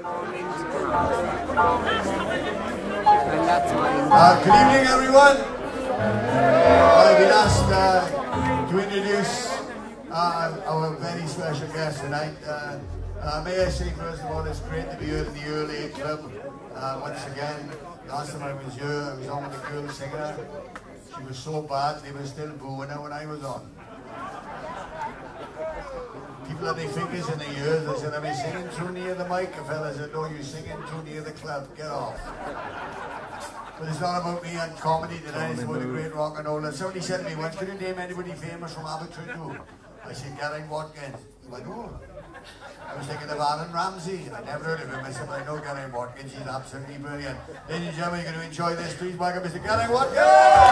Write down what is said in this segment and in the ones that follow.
Good evening, everyone. I've been asked to introduce our very special guest tonight. May I say first of all, it's great to be here in the Earl Club once again. Last time I was here, I was on with a girl singer. She was so bad, they were still booing her when I was on. People had their fingers in their ears. They said, "Am I singing too near the mic?" A fella said, "No, you're singing too near the club. Get off." But it's not about me and comedy tonight, it's about the great rock and roll. And somebody said to me once, "Could you name anybody famous from Abbotsford?" I said, "Geraint Watkins." He went, "Oh." I was thinking of Alan Ramsey. I never heard of him. I said, "I know Geraint Watkins, he's absolutely brilliant." Ladies and gentlemen, you're going to enjoy this. Please welcome Mr. Geraint Watkins!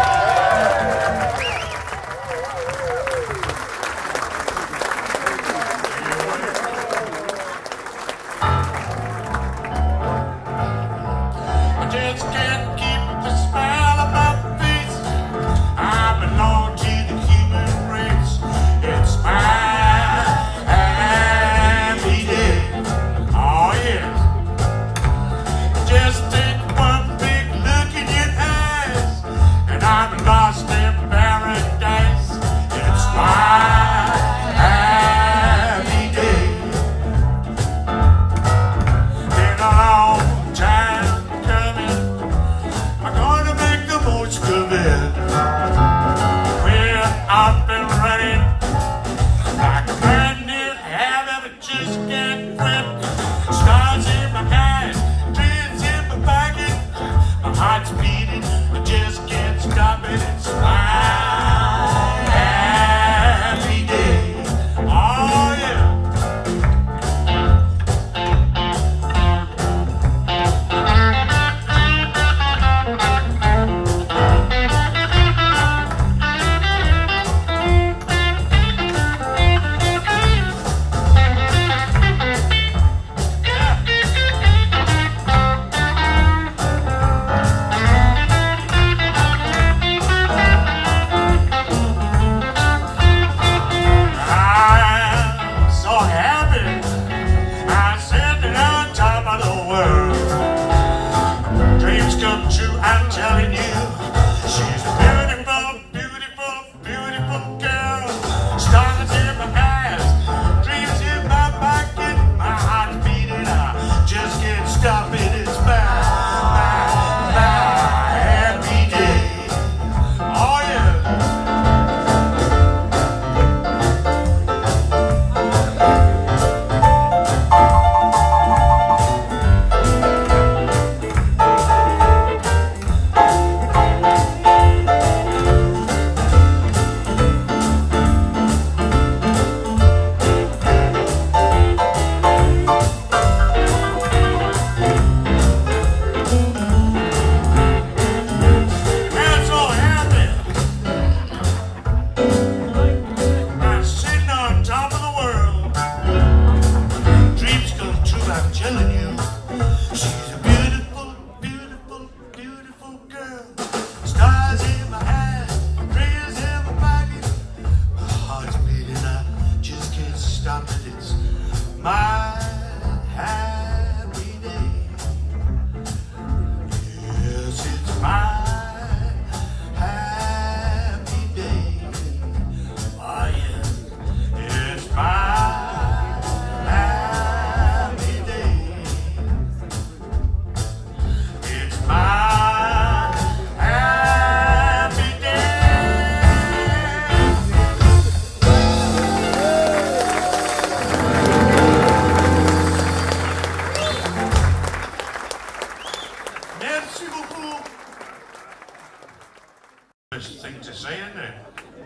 Thing to say, isn't it?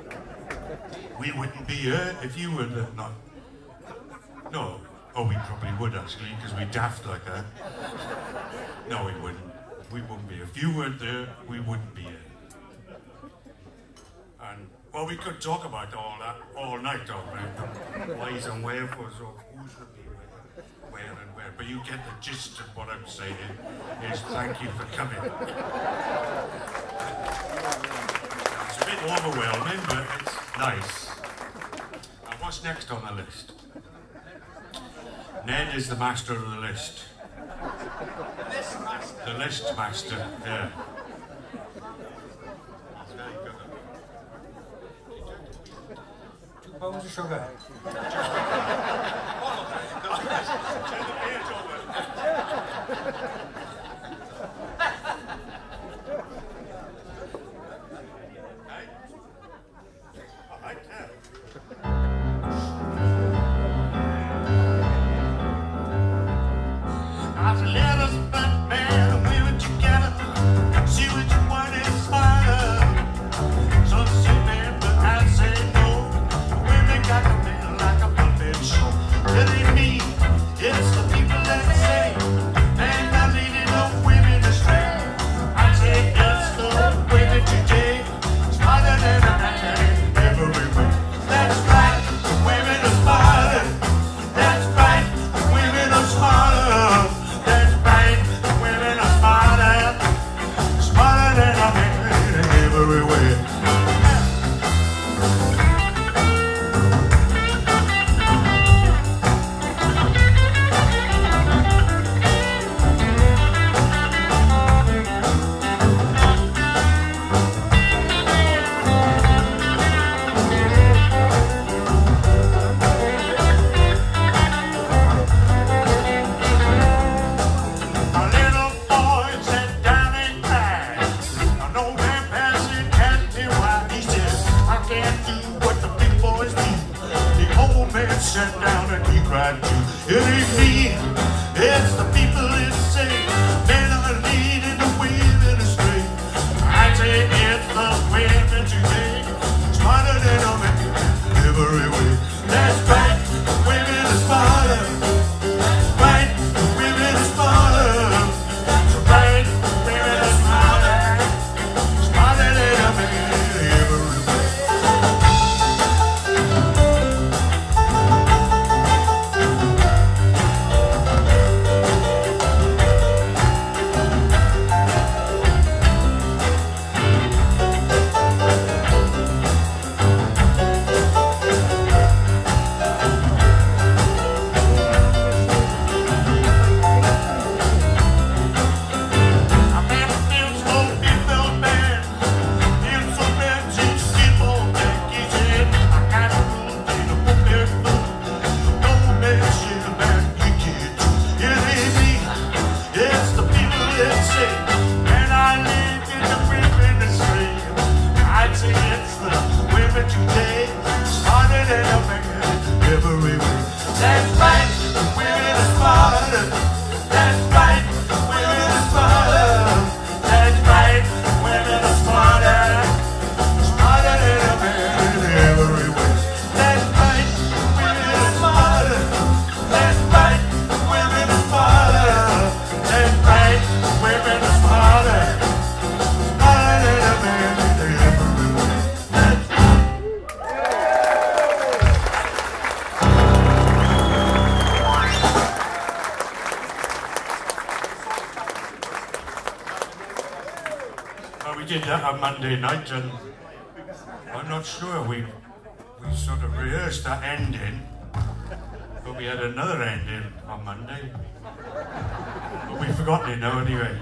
We wouldn't be here if you were not. No. Oh, we probably would actually, because we daft like that. No, we wouldn't. We wouldn't be. If you weren't there, we wouldn't be here. And well, we could talk about all that all night, all right? The whys and wherefores of who's going to be where and where. But you get the gist of what I'm saying. Is thank you for coming. It's a bit overwhelming, but it's nice. And what's next on the list? Ned is the master of the list. The list master, yeah. £2 of sugar. Monday night, and I'm not sure we sort of rehearsed that ending, but we had another ending on Monday, but we've forgotten it now anyway.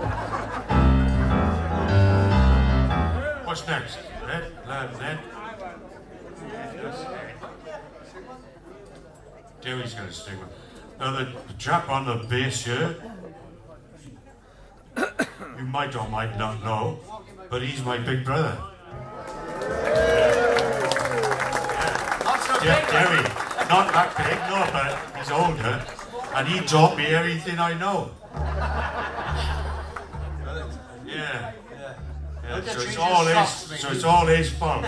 What's next? Ned? Dewi's going to sing one. Now the chap on the bass here, you might or might not know, but he's my big brother. Yeah, Dewi. Not that big, no, but he's older. And he taught me everything I know. Yeah. So it's all his fault.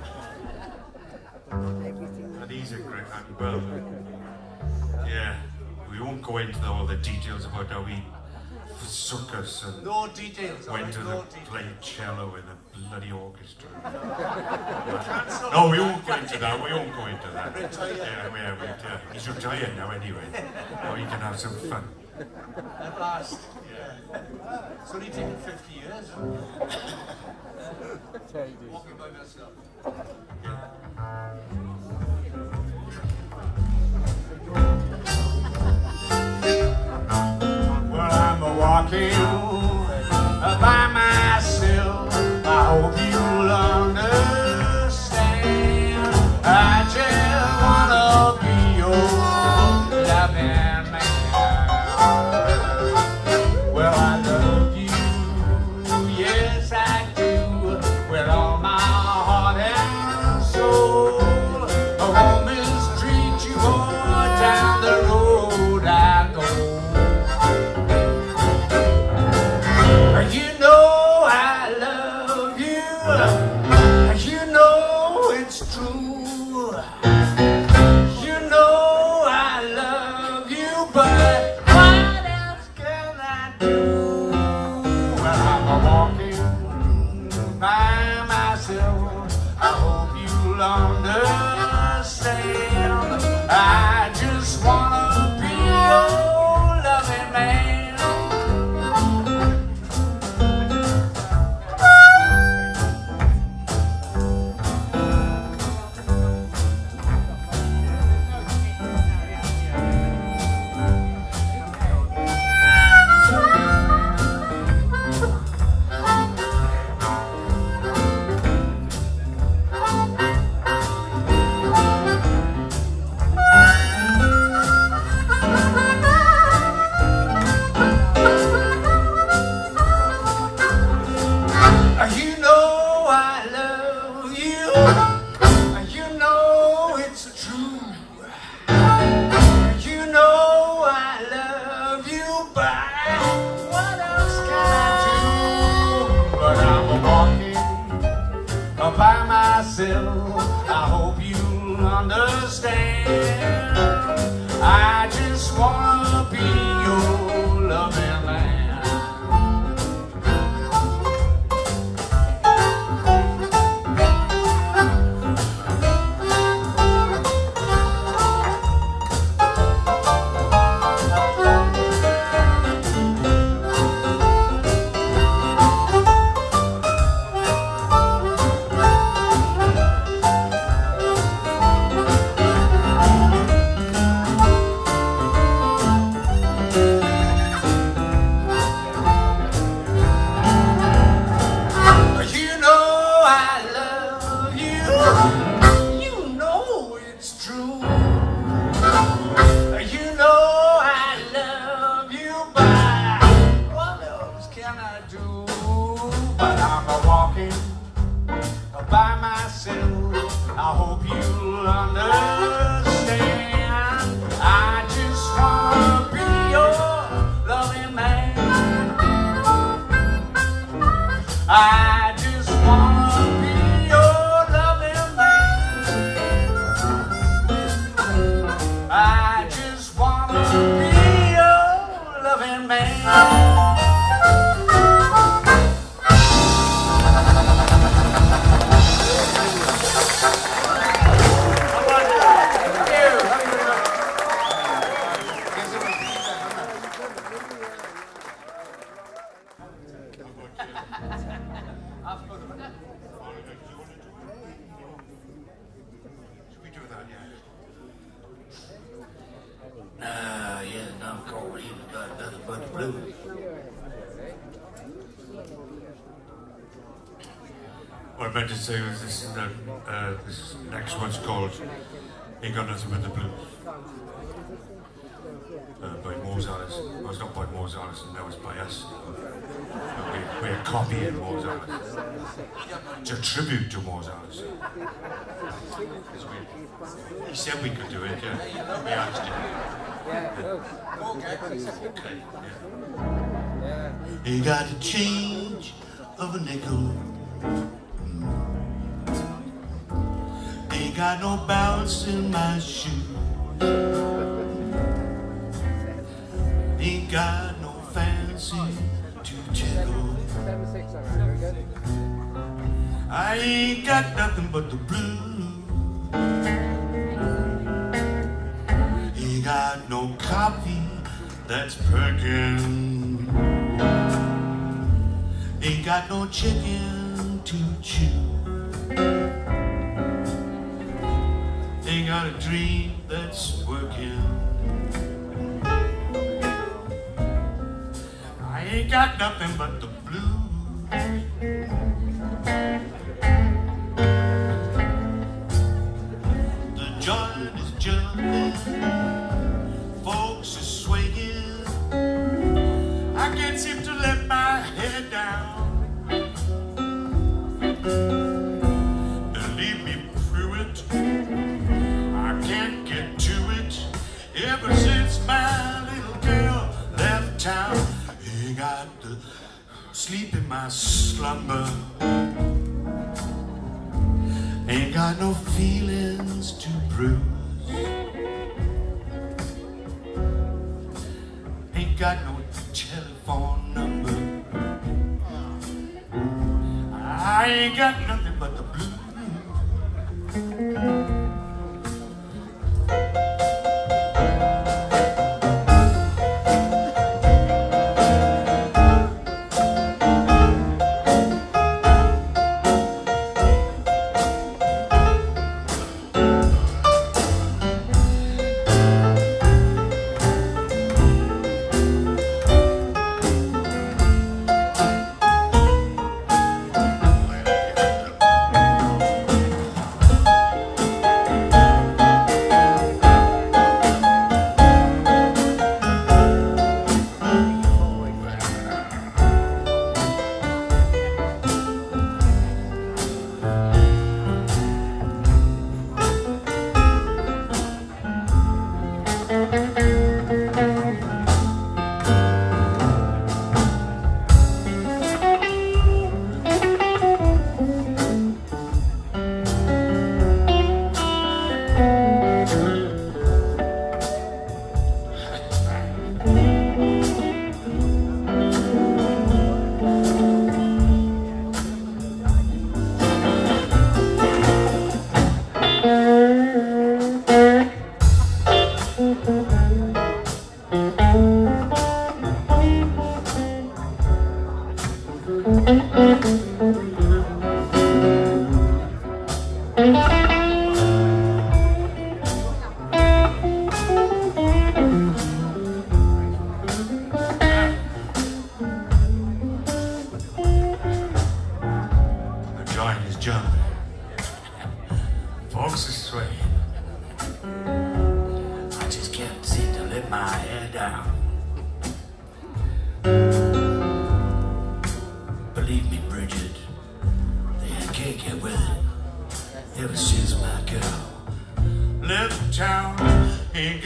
And he's a great, and well, yeah, we won't go into all the details about how he forsook us and no details. Went to play cello in a bloody orchestra. No, we won't go into that. We won't go into that. Yeah, he's retired now anyway. Or he can have some fun. At last. Yeah. It's only taken 50 years. Walking by myself. Yeah. you, but what else can I do? But I'm walking by myself. I hope you'll understand. I just wanna be your loving man. What I meant to say was this next one's called Ain't Got Nothing But the Blues. By Mozart. Well, it's not by Mozart, that was by us. We're copying Mozart. It's a tribute to Mozart. He said we could do it, yeah. We asked him. Okay, yeah. He got a change of a nickel. Ain't got no bounce in my shoe. Ain't got no fancy to tickle. I ain't got nothing but the blues. Ain't got no coffee that's perking. Ain't got no chicken to chew. Ain't got a dream that's working. I ain't got nothing but the blues. The joint is jumping, folks are swinging. I can't seem to let my head down. Lead me through it, I can't get to it. Ever since my little girl left town, ain't got to sleep in my slumber. Ain't got no feelings to bruise. Ain't got no telephone number. I ain't got nothing but the blues.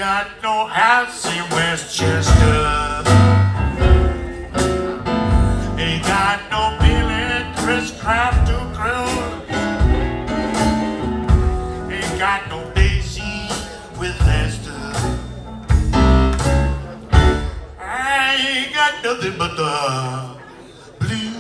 got no house in Westchester. Ain't got no Billy Chris Craft to grill. Ain't got no Daisy with Lester. I ain't got nothing but the blues.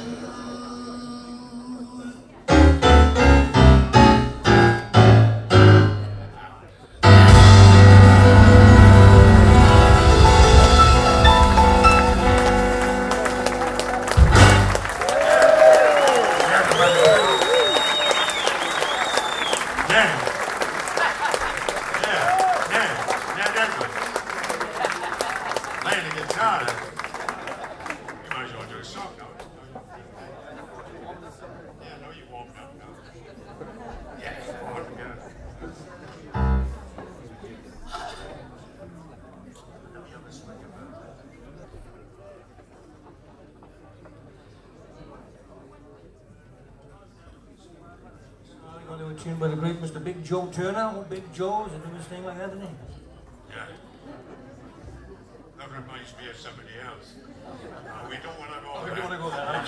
Tune by the great Mr. Big Joe Turner. Well, Big Joe's a doing his thing like that, isn't he? Yeah. That reminds me of somebody else. We don't want to go there. We don't want to go there.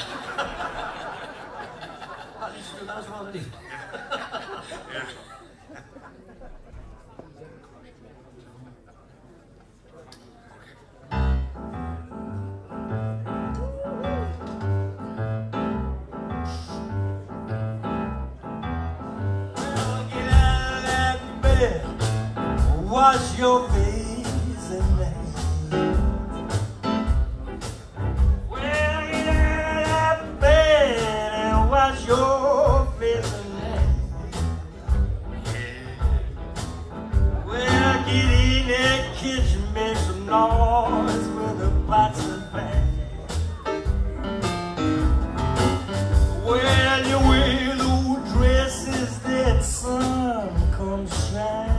At least do that as well, did he? Yeah. Wash your face and hands. Well, get out of that bed and wash your face and hands. Well, get in that kitchen, make some noise with the pots and pans. Well, you wear those dresses that sun comes shining.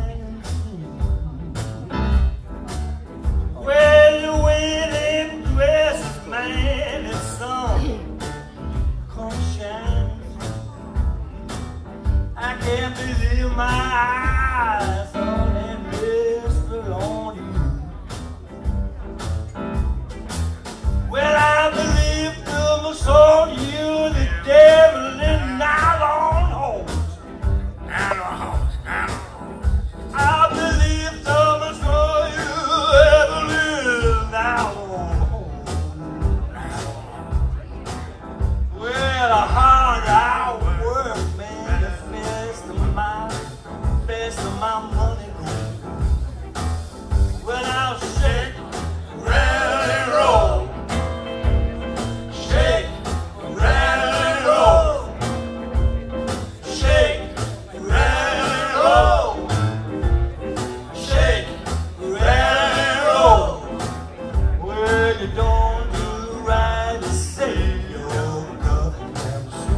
Well, you wear them dresses, man, and sun come shining. I can't believe my eyes on that mystery on you. Well, I believe Thomas on you, the devil in nylon hose. Nylon hose, nylon hose. I believe Thomas on you. Well, a hard hour work, man, the best of my money goes. Well, I'll shake, rattle and roll. Shake, rattle and roll. Shake, rattle and roll. Shake, rattle and roll. Well, you don't do right to say you're goddamn sure.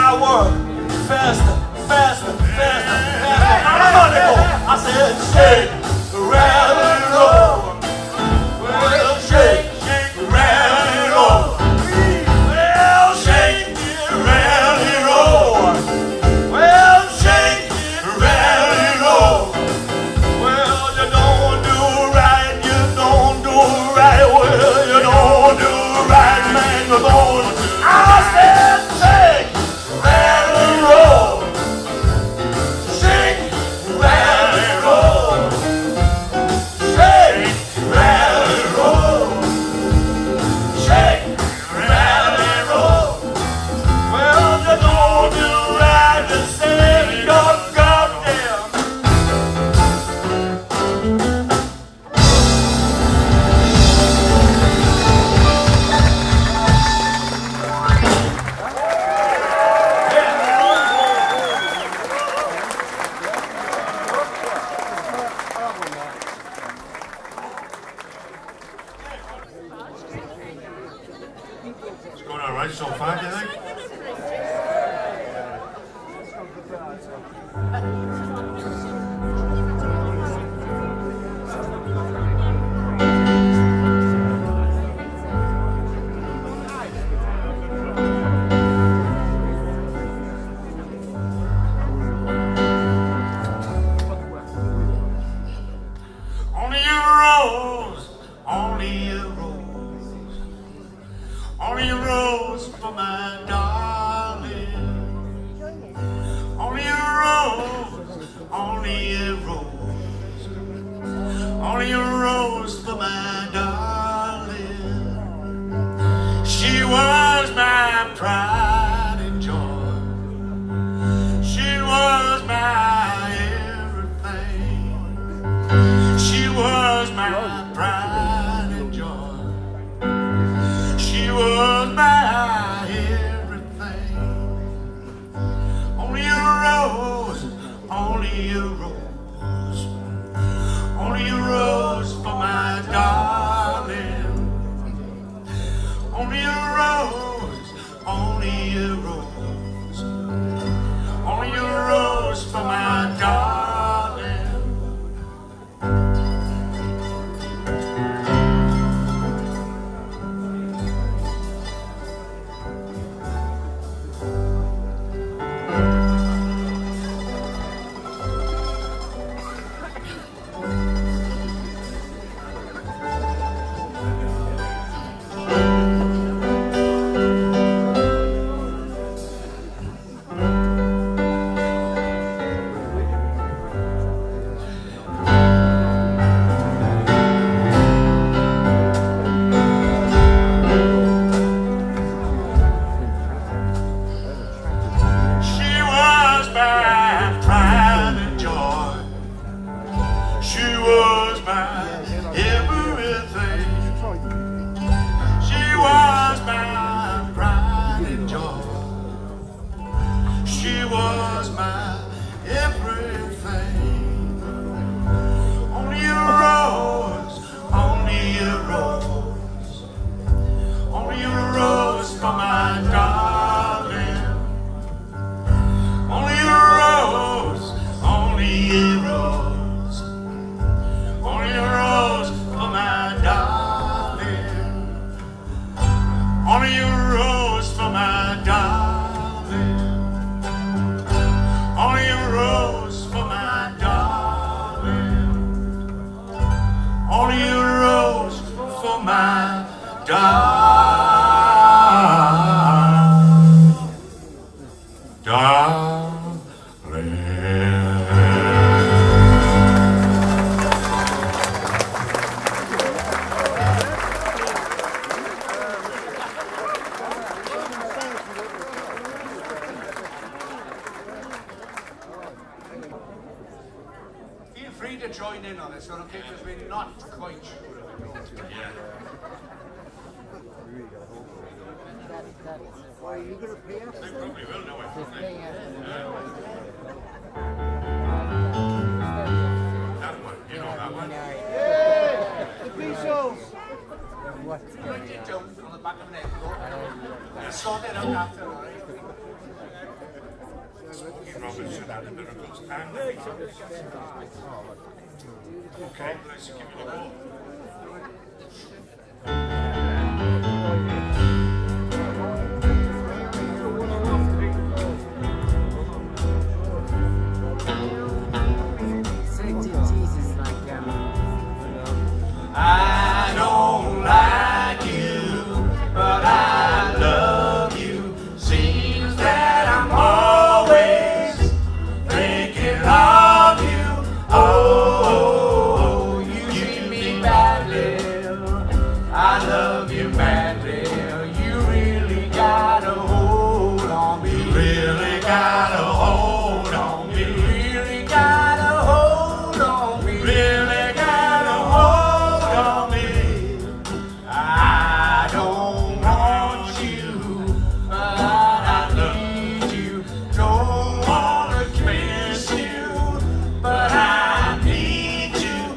I work faster, faster, faster, faster. Now I'm gonna go. I said, shake, rattle, and roll. Well, shake, shake, rattle, and roll. Well, shake, rattle, and roll. Well, shake, rattle, and roll. Well, you don't do right, you don't do right. Well, you don't do right, man, you don't. I said, shake, rattle, and roll. Shake, rattle, and roll. Shake, rattle, and roll. Shake, rattle, and roll. Well, you don't do right, you say you're goddamn. It's going all right so far, do you think? Only a rose, only a rose, only a rose for my darling. Only a rose, only a rose, only a rose for my darling. She was my pride and joy. She was my everything. She was my pride and joy. She was my everything. Only a rose, only a rose, only a rose for my darling. Only a rose, only a rose, only a rose for my darling. Robinson and the Miracles and the Beatles. Okay, let's give you the ball. I don't like you, but I love you. Seems that I'm always thinking of you. Oh, you treat me badly. I love you madly. You really got a hold on me. You really got a hold on me. You really got a hold on me. Really got a hold on me. I don't want you, but I need you. Don't wanna kiss you, but I need you.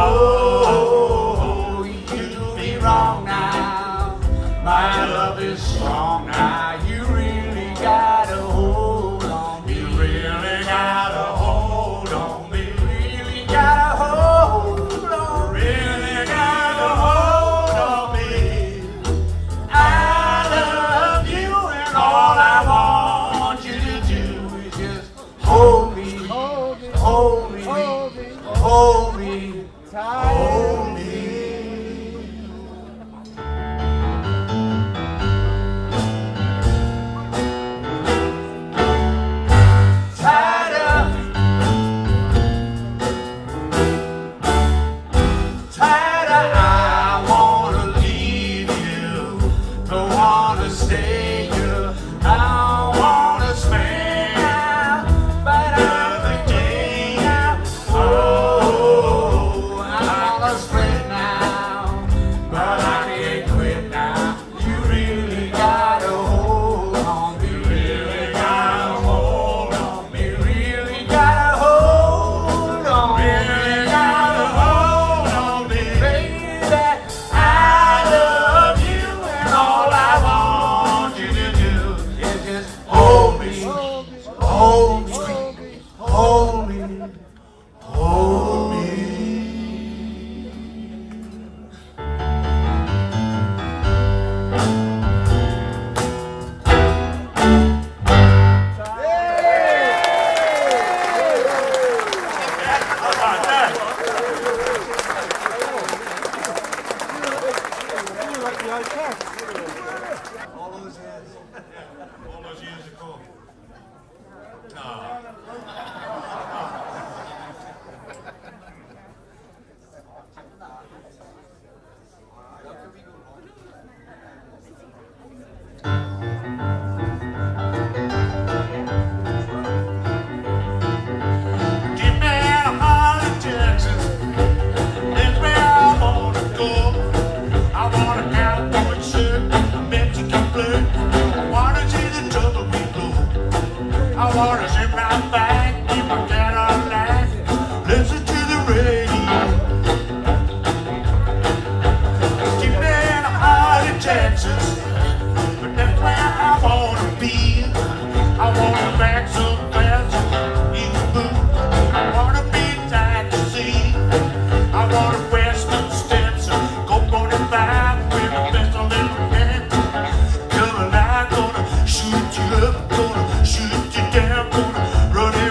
Oh, you do me wrong now. My love is strong now. You really got a hold on me. You really got a hold on me. Really got a hold on me. Really got a hold on me. I love you, and all I want you to do is just hold me, hold me, hold me, hold me, hold me. Tied up, tied up. I wanna leave you, don't wanna stay here. I wanna spend but another day now. Oh, I wanna spend now, but I can't quit now. You really got a hold on me. Really got a hold on me. Really got a hold on me. Really got a hold on me. Baby, I love you, and all I want you to do is just hold me, hold me, hold me, hold me. All those years ago. Give me a Holly, Texas. That's where I wanna go. I want a cowboy shirt, a Mexican flirt. I wanna see the trouble we go. I wanna sit right back in my Cadillac, listen to the radio. Give me a Holly, Texas, but that's where I wanna be. I wanna back some glass in the boot. I wanna be tight to see. I want a Western Stetson, go 45 with a pistol in my hand. Come alive, gonna shoot you up, gonna shoot you down, gonna run it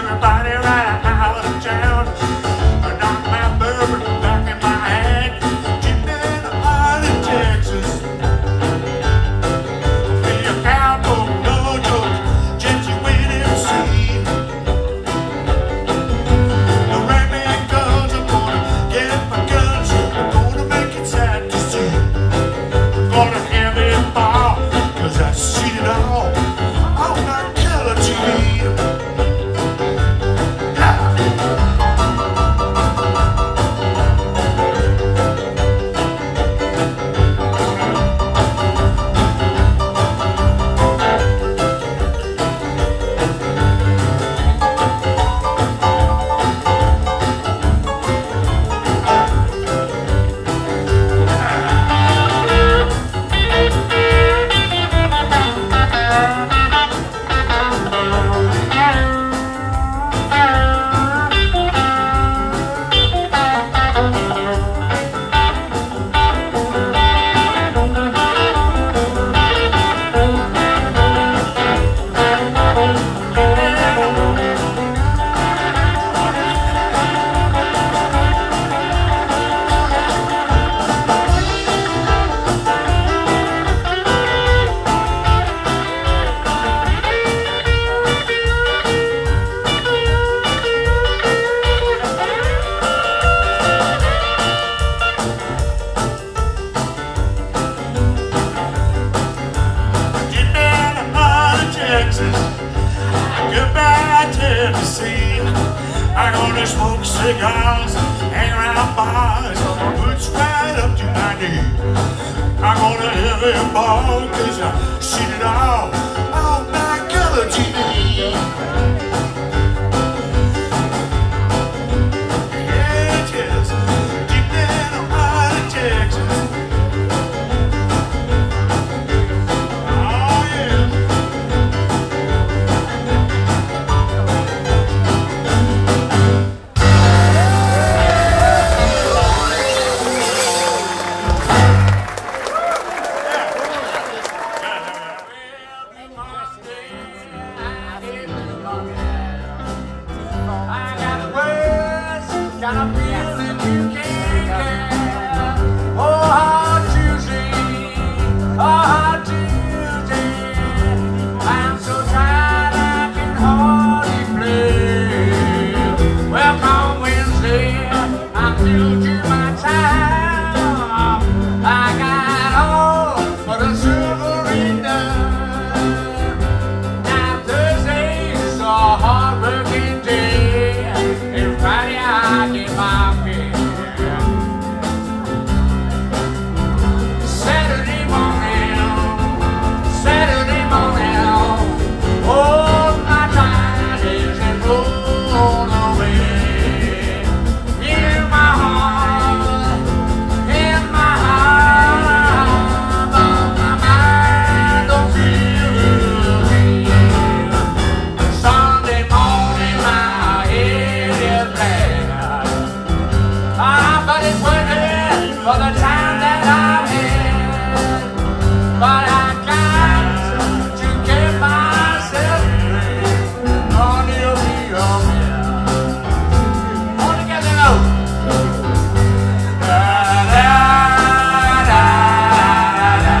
Goodbye, Tennessee. I'm gonna smoke cigars, hang around bars, boots right up to my knee. I'm gonna have a ball, cause I've seen it all on my color TV. Yeah, just deep down around in Texas. Oh yeah. Got a feeling you can't get. Oh, hot Tuesday, oh, hot Tuesday. I'm so tired I can hardly play. Well, come Wednesday, I'm due to my time. I got all but a silvery dime. Now Thursday's a hard-working day, and Friday I get my pay. Saturday morning, oh, my time is blown away. In my heart, but my mind don't feel good. Sunday morning, my head is bad. But it's worth it for the time that I've had. But I got to get myself straight. On you'll be on me. All together now. Da da da da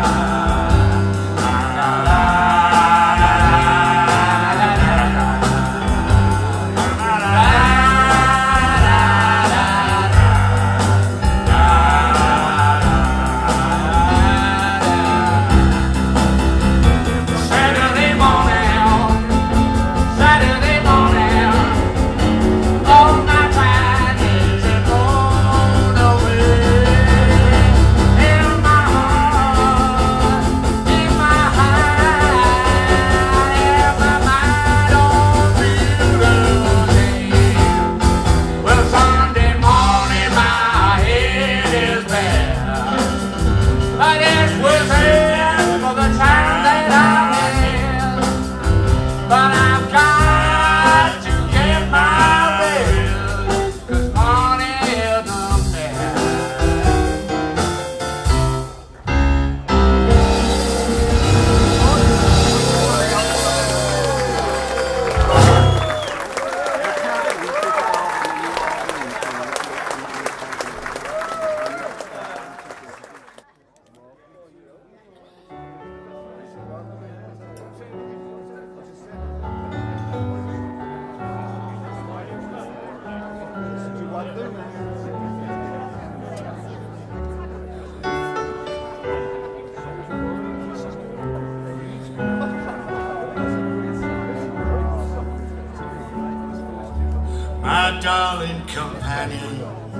Saturday morning, all my time is blown away. In my heart, and my mind don't feel the same. Well, Sunday morning, my head is bad, but it's worth it for the time that I've had. But I've got to get my rest, 'cause money isn't bad. My darling companion,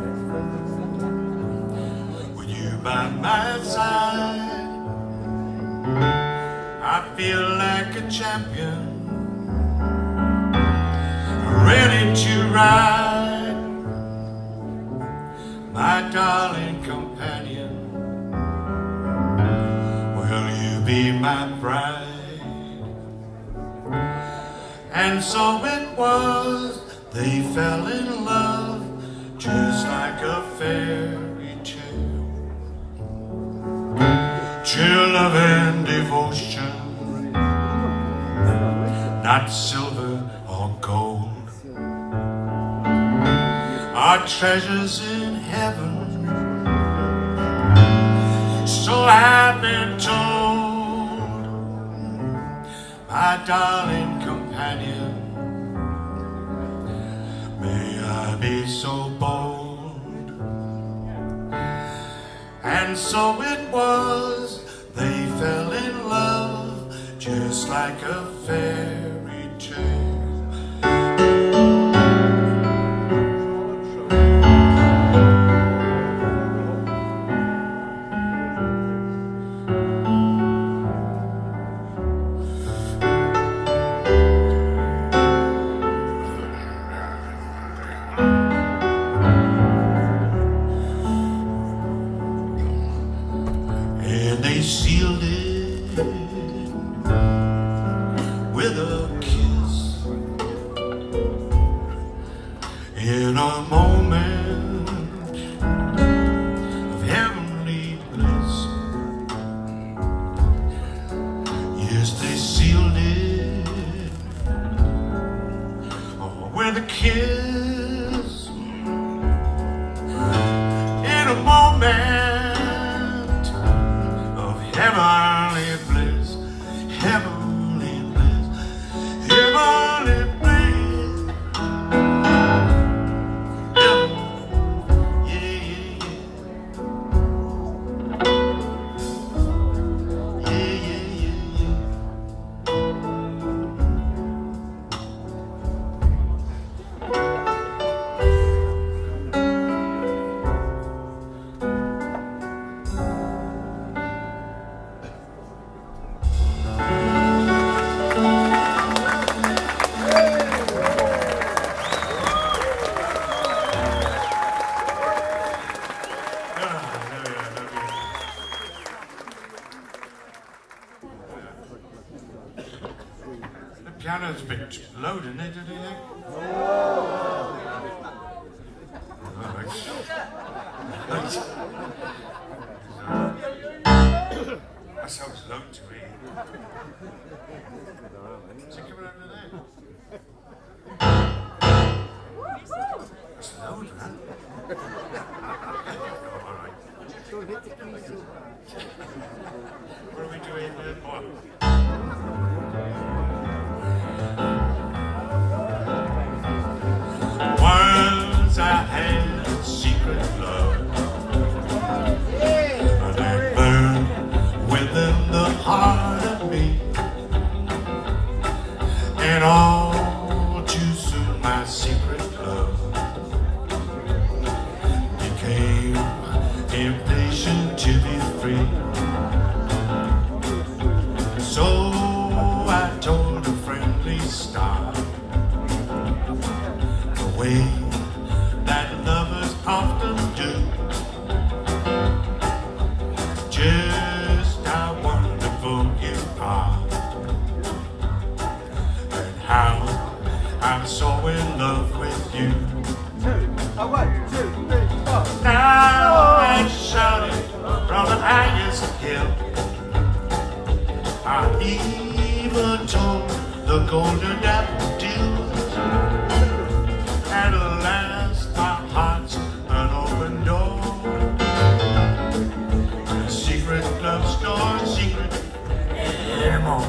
with you by my side, I feel like a champion, ready to ride. My darling companion, will you be my bride? And so it was, they fell in love, just like a fairy tale. True love and devotion, not silver or gold, are treasures in heaven, so I've been told. My darling companion, may I be so bold. And so it was, they fell in love, just like a fairy tale. a moment of heavenly bliss. Yes, they sealed it with a kiss. In a moment of heavenly bliss, heavenly bliss, heavenly bliss. Piano's a bit low, isn't it? Do you think? That sounds low to me. Is it coming over there? That's loud, man. Oh, all right. What are we doing there? Once I had a secret love, and it burned within the heart of me, and all too soon my secret love became impatient to be free. So I told a friendly star the way that lovers often do, just how wonderful you are, and how I'm so in love with you. 1, 2, 3, 4. Now I shouted from the highest hill, I even told the golden daffodils. At last my heart's an open door, a secret love story, secret anymore.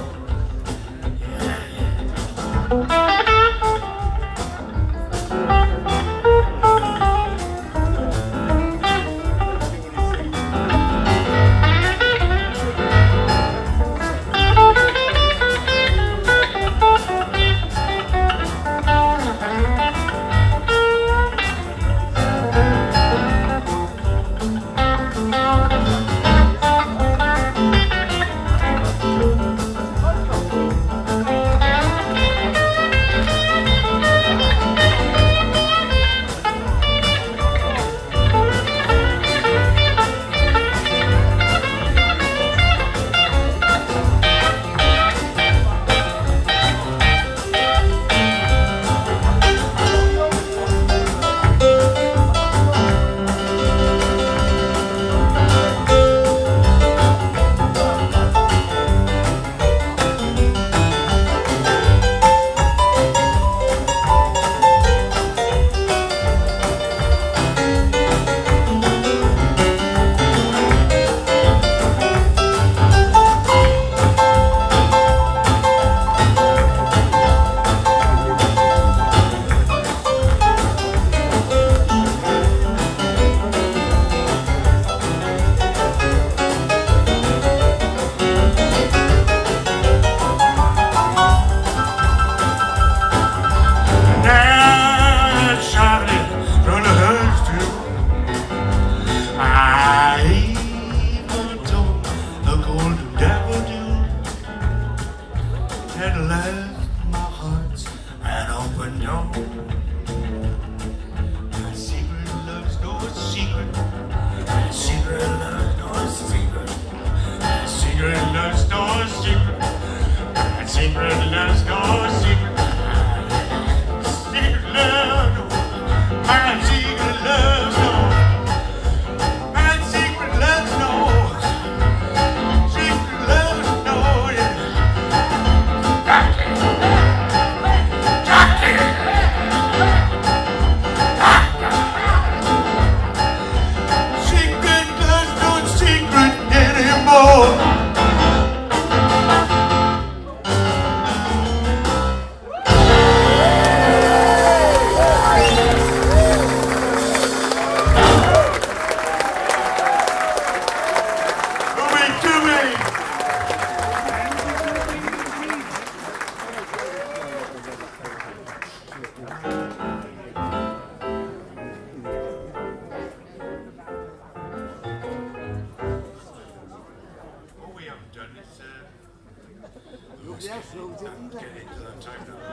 get into that time now.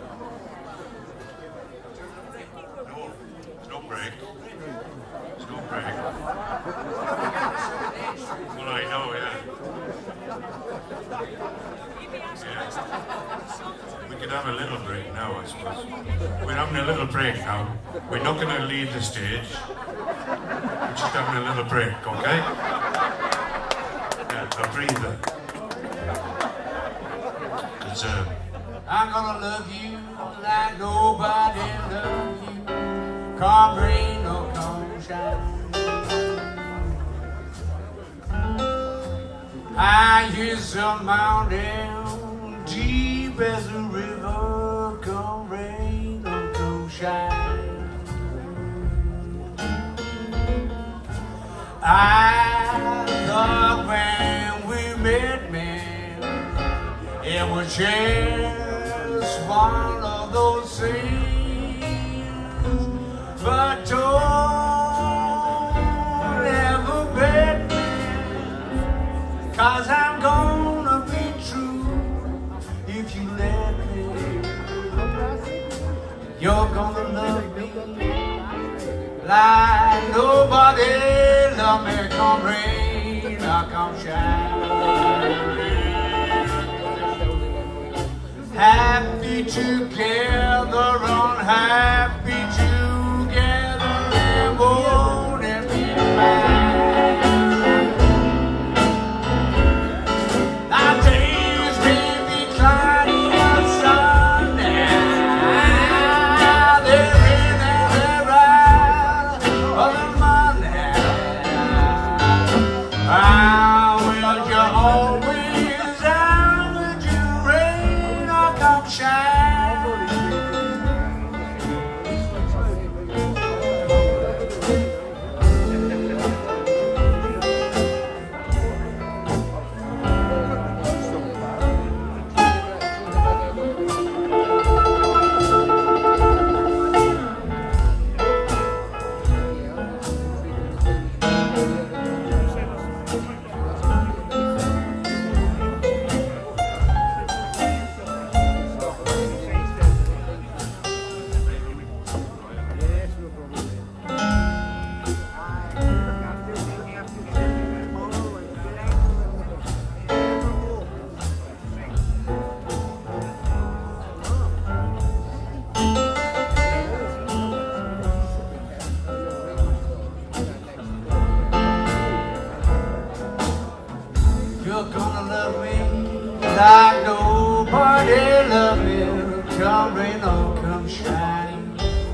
No, there's no break. There's no break. Well, I know, yeah. We could have a little break now, I suppose. We're having a little break now. We're not going to leave the stage. We're just having a little break, okay? Yeah, a breather. It's, I'm gonna love you like nobody loves you. Come rain or come shine. I hear some mountain deep as a river. Come rain or come shine. I thought when we met, man, it was just one of those things. But don't ever bet me, 'cause I'm gonna be true if you let me. You're gonna love me like nobody loved me. Come rain or come shine. Happy together, unhappy together, and won't it be fine? Our days may be cloudy or sunny, they're in and they're out of the Monday. Will you always out? Would you rain or come shine? You're gonna love me like nobody loved me. Come rain or come shine.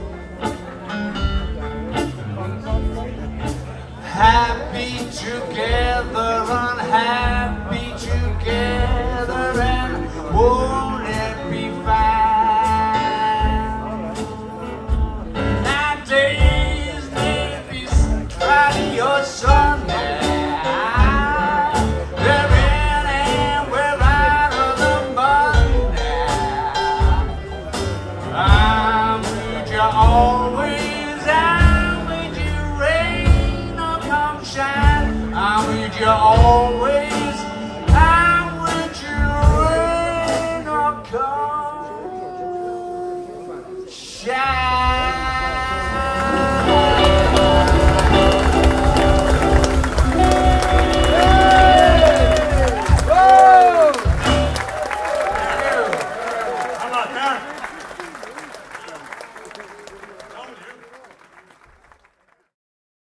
Happy together, unhappy together, and won't it be fine? Now days may be cloudy or sunny. Always out, would you rain or come shine? Would you always out, would you rain or come shine?